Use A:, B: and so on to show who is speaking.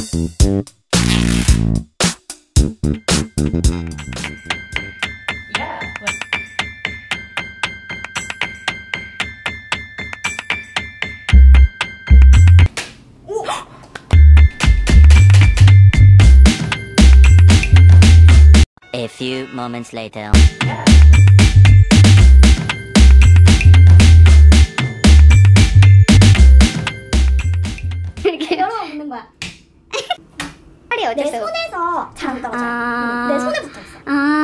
A: A few moments later.
B: 이렇게 여러 번 붙는 거야. 팔이 어딨어? 내 손에서 잘 안 떨어져. 내 손에 붙어 있어.